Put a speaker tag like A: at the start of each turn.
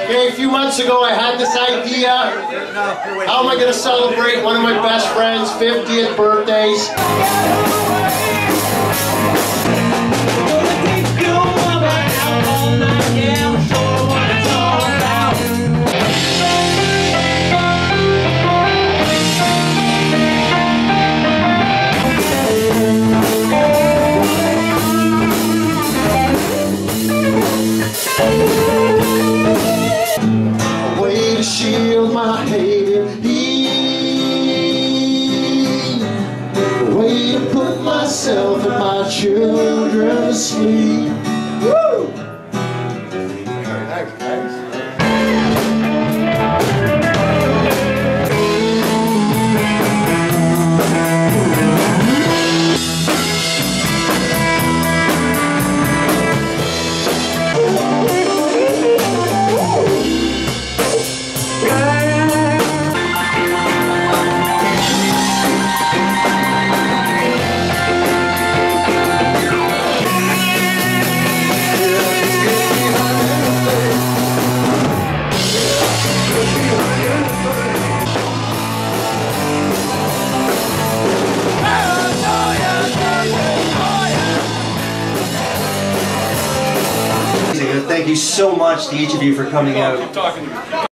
A: Okay, a few months ago I had this idea. How am I going to celebrate one of my best friends' 50th birthdays? A way to shield my hated heat. A way to put myself and my children to sleep. Woo! Very nice, guys.
B: Thank you so much to each of you for coming out.